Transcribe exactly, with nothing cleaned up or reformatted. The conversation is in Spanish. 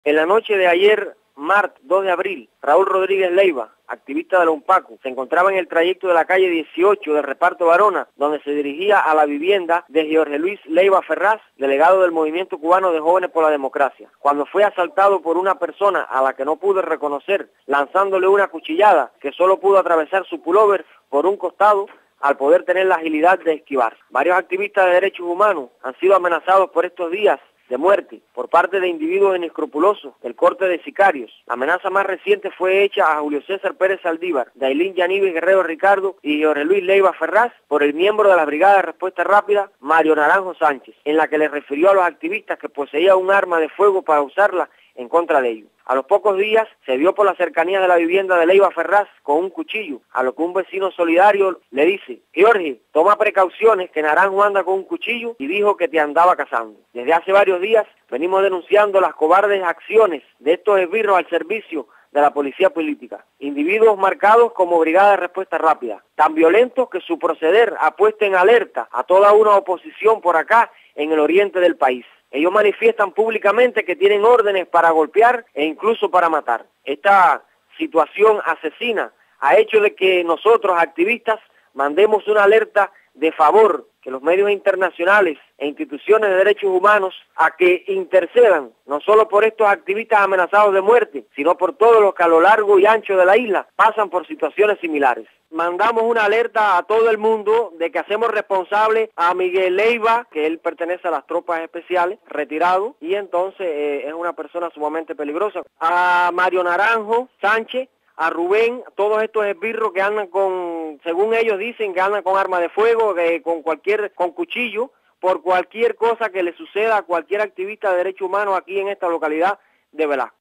En la noche de ayer, martes dos de abril, Raúl Rodríguez Leiva, activista de la UNPACU, se encontraba en el trayecto de la calle dieciocho del Reparto Barona, donde se dirigía a la vivienda de Jorge Luis Leiva Ferraz, delegado del Movimiento Cubano de Jóvenes por la Democracia, cuando fue asaltado por una persona a la que no pudo reconocer, lanzándole una cuchillada que solo pudo atravesar su pullover por un costado, al poder tener la agilidad de esquivar. Varios activistas de derechos humanos han sido amenazados por estos días de muerte por parte de individuos inescrupulosos del corte de sicarios. La amenaza más reciente fue hecha a Julio César Pérez Saldívar, Dailín Yanives Guerrero Ricardo y Jorge Luis Leiva Ferraz por el miembro de la Brigada de Respuesta Rápida, Mario Naranjo Sánchez, en la que le refirió a los activistas que poseía un arma de fuego para usarla en contra de ellos. A los pocos días se vio por la cercanía de la vivienda de Leiva Ferraz con un cuchillo, a lo que un vecino solidario le dice: Jorge, toma precauciones que Naranjo anda con un cuchillo y dijo que te andaba cazando. Desde hace varios días venimos denunciando las cobardes acciones de estos esbirros al servicio de la policía política, individuos marcados como Brigada de Respuesta Rápida, tan violentos que su proceder ha puesto en alerta a toda una oposición por acá en el oriente del país. Ellos manifiestan públicamente que tienen órdenes para golpear e incluso para matar. Esta situación asesina ha hecho de que nosotros, activistas, mandemos una alerta de favor, que los medios internacionales e instituciones de derechos humanos a que intercedan, no solo por estos activistas amenazados de muerte, sino por todos los que a lo largo y ancho de la isla pasan por situaciones similares. Mandamos una alerta a todo el mundo de que hacemos responsable a Miguel Leiva, que él pertenece a las tropas especiales, retirado, y entonces eh, es una persona sumamente peligrosa. A Mario Naranjo Sánchez, a Rubén, todos estos esbirros que andan con, según ellos dicen, que andan con arma de fuego, que con cualquier, con cuchillo, por cualquier cosa que le suceda a cualquier activista de derechos humanos aquí en esta localidad de Velasco.